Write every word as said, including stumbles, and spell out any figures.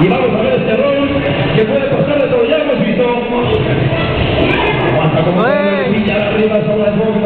Y vamos a ver este rol que puede pasar de todo, ya hemos visto. Aguanta como Villa arriba sobre el